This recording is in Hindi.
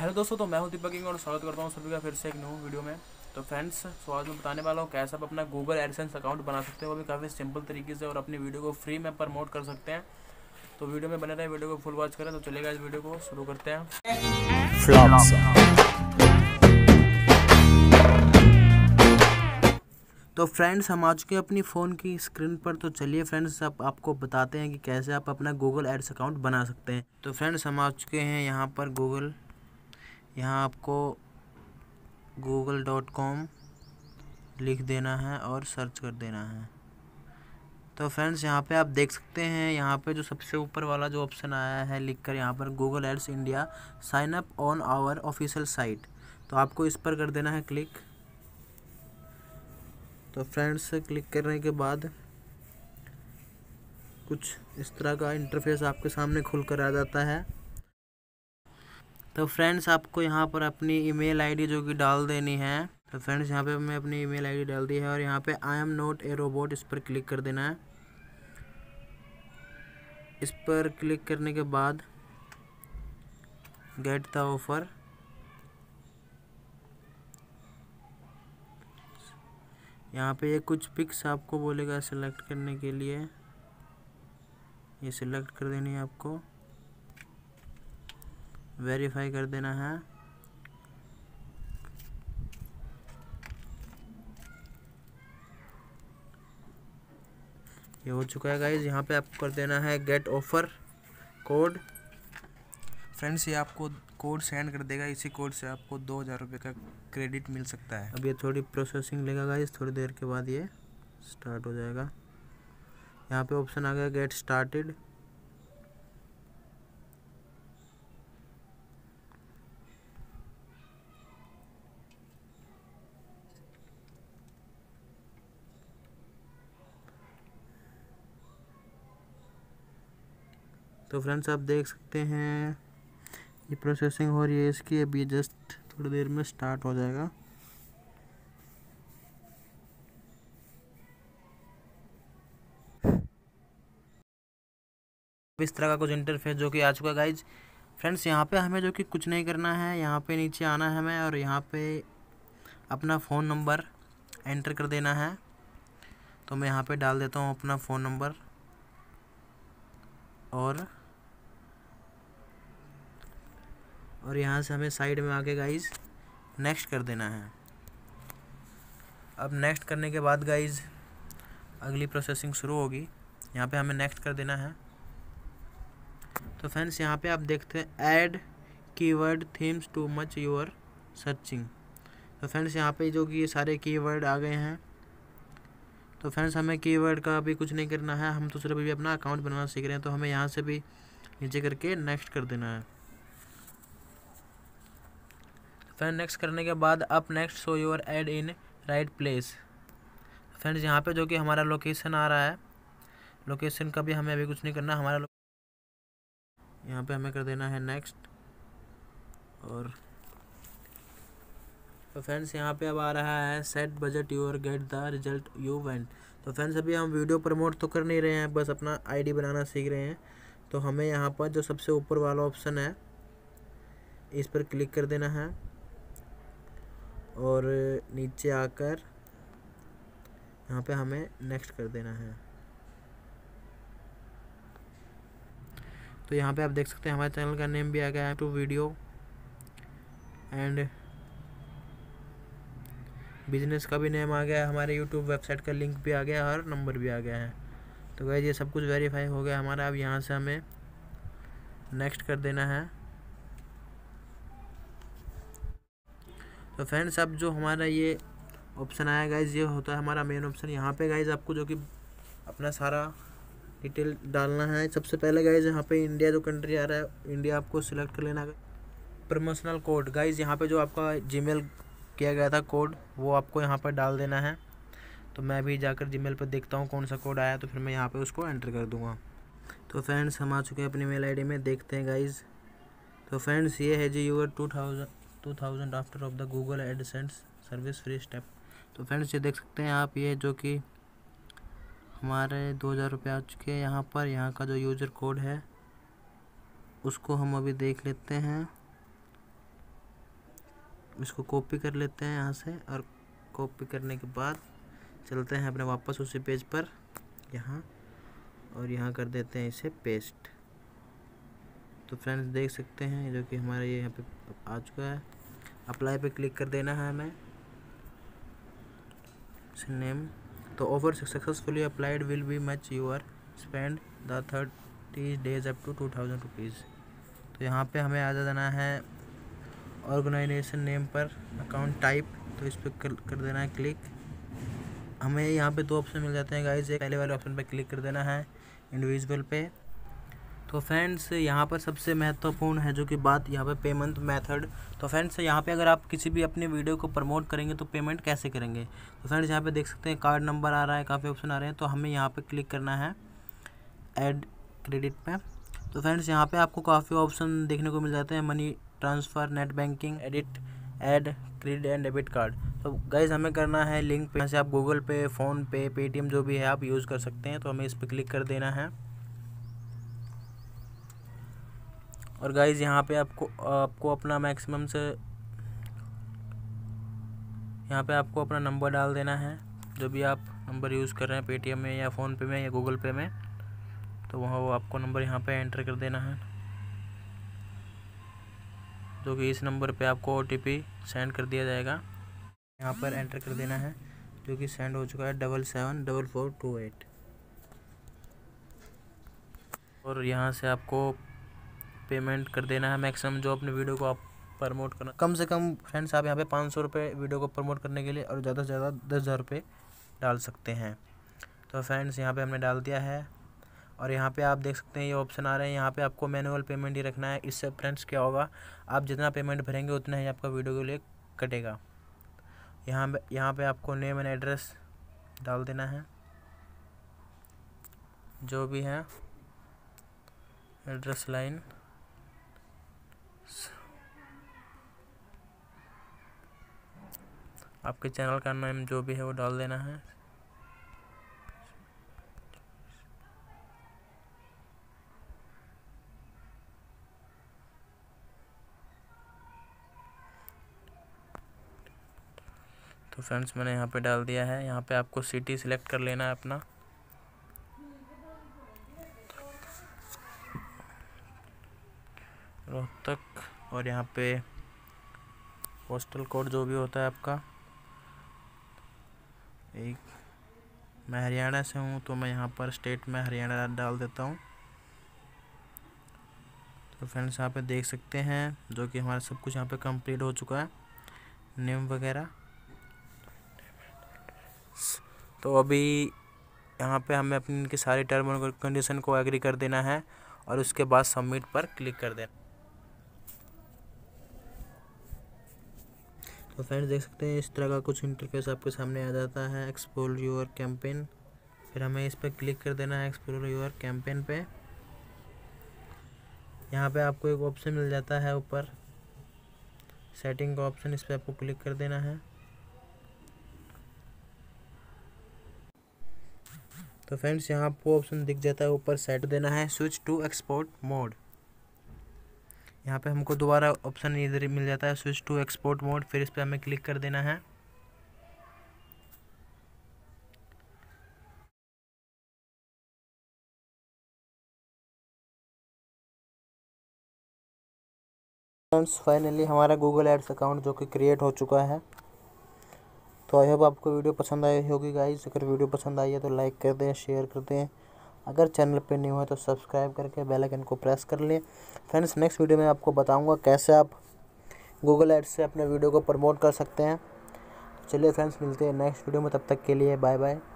हेलो दोस्तों, तो मैं हूं दीपक किंग और स्वागत करता हूं सभी का फिर से एक न्यू वीडियो में। तो फ्रेंड्स, आज मैं बताने वाला हूं कैसे आप अपना गूगल एडसेंस अकाउंट बना सकते हैं, वो भी काफ़ी सिंपल तरीके से, और अपनी वीडियो को फ्री में प्रमोट कर सकते हैं। तो वीडियो में बने रहे, वीडियो को फुल वॉच करें। तो चलेगा, इस वीडियो को शुरू करते हैं। तो फ्रेंड्स, हम आ चुके हैं अपनी फ़ोन की स्क्रीन पर। तो चलिए फ्रेंड्स, अब आपको बताते हैं कि कैसे आप अपना गूगल एड्स अकाउंट बना सकते हैं। तो फ्रेंड्स, हम आ चुके हैं यहाँ पर गूगल। यहाँ आपको google.com लिख देना है और सर्च कर देना है। तो फ्रेंड्स, यहाँ पे आप देख सकते हैं, यहाँ पे जो सबसे ऊपर वाला जो ऑप्शन आया है लिखकर, यहाँ पर Google ads India sign up on our official site. तो आपको इस पर कर देना है क्लिक। तो फ्रेंड्स, क्लिक करने के बाद कुछ इस तरह का इंटरफेस आपके सामने खुल कर आ जाता है। तो फ्रेंड्स, आपको यहाँ पर अपनी ईमेल आईडी जो कि डाल देनी है। तो फ्रेंड्स, यहाँ पे मैं अपनी ईमेल आईडी डाल दी है और यहाँ पे I am not a robot, इस पर क्लिक कर देना है। इस पर क्लिक करने के बाद गेट द ऑफर, यहाँ पे ये कुछ पिक्स आपको बोलेगा सिलेक्ट करने के लिए, ये सिलेक्ट कर देनी है आपको, वेरीफाई कर देना है। ये हो चुका है गाइज। यहाँ पे आपको कर देना है गेट ऑफर कोड। फ्रेंड्स, ये आपको कोड सेंड कर देगा। इसी कोड से आपको 2000 रुपये का क्रेडिट मिल सकता है। अब ये थोड़ी प्रोसेसिंग लेगा गाइज, थोड़ी देर के बाद ये स्टार्ट हो जाएगा। यहाँ पे ऑप्शन आ गया गेट स्टार्टेड। तो फ्रेंड्स, आप देख सकते हैं ये प्रोसेसिंग हो रही है इसकी। अभी जस्ट थोड़ी देर में स्टार्ट हो जाएगा। इस तरह का कुछ इंटरफेस जो कि आ चुका है गाइज। फ्रेंड्स, यहाँ पे हमें जो कि कुछ नहीं करना है, यहाँ पे नीचे आना है हमें और यहाँ पे अपना फ़ोन नंबर एंटर कर देना है। तो मैं यहाँ पे डाल देता हूँ अपना फ़ोन नंबर और यहाँ से हमें साइड में आके गाइज नेक्स्ट कर देना है। अब नेक्स्ट करने के बाद गाइज अगली प्रोसेसिंग शुरू होगी। यहाँ पे हमें नेक्स्ट कर देना है। तो फ्रेंड्स, यहाँ पे आप देखते हैं add keyword themes to match your searching. तो फ्रेंड्स, यहाँ पे जो कि ये सारे कीवर्ड आ गए हैं। तो फ्रेंड्स, हमें कीवर्ड का भी कुछ नहीं करना है, हम तो सिर्फ अभी अपना अकाउंट बनाना सीख रहे हैं। तो हमें यहाँ से भी नीचे करके नेक्स्ट कर देना है। फ्रेंड, नेक्स्ट करने के बाद up next show your ad in right place. Friends, यहाँ पे जो कि हमारा लोकेशन आ रहा है, लोकेशन का भी हमें अभी कुछ नहीं करना। हमारा यहाँ पे हमें कर देना है नेक्स्ट। और तो फ्रेंड्स, यहाँ पे अब आ रहा है set budget your get the result you want. तो फ्रेंड्स, अभी हम वीडियो प्रमोट तो कर नहीं रहे हैं, बस अपना आईडी बनाना सीख रहे हैं। तो हमें यहाँ पर जो सबसे ऊपर वाला ऑप्शन है इस पर क्लिक कर देना है और नीचे आकर यहाँ पे हमें नेक्स्ट कर देना है। तो यहाँ पे आप देख सकते हैं हमारे चैनल का नेम भी आ गया है, टू वीडियो एंड बिजनेस का भी नेम आ गया है, हमारे यूट्यूब वेबसाइट का लिंक भी आ गया है और नंबर भी आ गया है। तो गाइस, ये सब कुछ वेरीफाई हो गया हमारा। अब यहाँ से हमें नेक्स्ट कर देना है। तो फ्रेंड्स, अब जो हमारा ये ऑप्शन आया गाइज, ये होता है हमारा मेन ऑप्शन। यहाँ पे गाइज आपको जो कि अपना सारा डिटेल डालना है। सबसे पहले गाइज यहाँ पे इंडिया जो कंट्री आ रहा है, इंडिया आपको सिलेक्ट कर लेना है। प्रमोशनल कोड गाइज, यहाँ पे जो आपका जीमेल किया गया था कोड, वो आपको यहाँ पर डाल देना है। तो मैं भी जाकर जीमेल पर देखता हूँ कौन सा कोड आया, तो फिर मैं यहाँ पे उसको एंटर कर दूँगा। तो फ्रेंड्स, हम आ चुके हैं अपनी मेल आईडी में, देखते हैं गाइज। तो फ्रेंड्स, ये है जी your 2000 after of the Google AdSense service free step. तो फ्रेंड्स, ये देख सकते हैं आप, ये जो कि हमारे 2000 रुपये आ चुके हैं यहाँ पर। यहाँ का जो यूज़र कोड है उसको हम अभी देख लेते हैं। इसको कॉपी कर लेते हैं यहाँ से, और कॉपी करने के बाद चलते हैं अपने वापस उसी पेज पर यहाँ, और यहाँ कर देते हैं इसे पेस्ट। तो फ्रेंड्स देख सकते हैं जो कि हमारा ये यहाँ पे आ चुका है। अप्लाई पे क्लिक कर देना है हमें, नेम। तो offer successfully applied will be match your spend the 30 days up to 2000 rupees. तो यहाँ पे हमें आ जाना है ऑर्गेनाइजेशन नेम पर, अकाउंट टाइप, तो इस पर कर देना है क्लिक। हमें यहाँ पे 2 ऑप्शन मिल जाते हैं गाइस। एक पहले वाले ऑप्शन पे क्लिक कर देना है इंडिविजुअल पे। तो फ्रेंड्स यहाँ पर सबसे महत्वपूर्ण है जो कि बात यहाँ पे पेमेंट मेथड। तो फ्रेंड्स यहाँ पे अगर आप किसी भी अपने वीडियो को प्रमोट करेंगे तो पेमेंट कैसे करेंगे। तो फ्रेंड्स यहाँ पे देख सकते हैं कार्ड नंबर आ रहा है, काफ़ी ऑप्शन आ रहे हैं। तो हमें यहाँ पे क्लिक करना है ऐड क्रेडिट पे। तो फ्रेंड्स यहाँ पे आपको काफ़ी ऑप्शन देखने को मिल जाते हैं, money transfer, net banking, edit, add credit and debit card. तो गाइज़ हमें करना है लिंक पे, जैसे आप गूगल पे, फ़ोन पे, पेटीएम जो भी है आप यूज़ कर सकते हैं। तो हमें इस पर क्लिक कर देना है। और गाइज़ यहाँ पे आपको अपना मैक्सिमम से यहाँ पे आपको अपना नंबर डाल देना है, जो भी आप नंबर यूज़ कर रहे हैं पेटीएम में या फ़ोन पे में या गूगल पे में। तो वहाँ वो आपको नंबर यहाँ पे एंटर कर देना है, जो कि इस नंबर पे आपको OTP सेंड कर दिया जाएगा। यहाँ पर एंटर कर देना है, जो कि सेंड हो चुका है 774428। और यहाँ से आपको पेमेंट कर देना है मैक्सिमम जो अपने वीडियो को आप प्रमोट करना। कम से कम फ्रेंड्स आप यहाँ पे 500 रुपये वीडियो को प्रमोट करने के लिए, और ज़्यादा से ज़्यादा 10,000 रुपये डाल सकते हैं। तो फ्रेंड्स यहाँ पे हमने डाल दिया है, और यहाँ पे आप देख सकते हैं ये ऑप्शन आ रहे हैं। यहाँ पे आपको मैनुअल पेमेंट ही रखना है। इससे फ्रेंड्स क्या होगा, आप जितना पेमेंट भरेंगे उतना ही आपका वीडियो के लिए कटेगा। यहाँ पे आपको नेम एंड एड्रेस डाल देना है, जो भी है एड्रेस लाइन, आपके चैनल का नाम जो भी है वो डाल देना है। तो फ्रेंड्स मैंने यहाँ पे डाल दिया है। यहाँ पे आपको सिटी सिलेक्ट कर लेना है अपना। रोहतक, और यहाँ पे पोस्टल कोड जो भी होता है आपका। मैं हरियाणा से हूँ तो मैं यहाँ पर स्टेट में हरियाणा डाल देता हूँ। तो फ्रेंड्स यहाँ पे देख सकते हैं जो कि हमारा सब कुछ यहाँ पे कंप्लीट हो चुका है, नेम वगैरह। तो अभी यहाँ पे हमें अपनी इनके सारे टर्म और कंडीशन को एग्री कर देना है, और उसके बाद सबमिट पर क्लिक कर देना। तो फ्रेंड्स देख सकते हैं इस तरह का कुछ इंटरफेस आपके सामने आ जाता है, एक्सप्लोर योर कैंपेन। फिर हमें इस पर क्लिक कर देना है एक्सप्लोर योर कैंपेन पे। यहाँ पे आपको एक ऑप्शन मिल जाता है ऊपर सेटिंग का ऑप्शन, इस पर आपको क्लिक कर देना है। तो फ्रेंड्स यहाँ आपको ऑप्शन दिख जाता है ऊपर, सेट देना है स्विच टू एक्सपोर्ट मोड। यहाँ पे हमको दोबारा ऑप्शन इधर मिल जाता है स्विच टू एक्सपोर्ट मोड, फिर इस पर हमें क्लिक कर देना है। फ्रेंड्स फाइनली हमारा गूगल एड्स अकाउंट जो कि क्रिएट हो चुका है। तो आई होप आपको वीडियो पसंद आई होगी गाइस। अगर वीडियो पसंद आई है तो लाइक कर दें, शेयर कर दें। अगर चैनल पे न्यू है तो सब्सक्राइब करके बेल आइकन को प्रेस कर लें। फ्रेंड्स नेक्स्ट वीडियो में आपको बताऊंगा कैसे आप गूगल एड्स से अपने वीडियो को प्रमोट कर सकते हैं। चलिए फ्रेंड्स मिलते हैं नेक्स्ट वीडियो में, तब तक के लिए बाय बाय।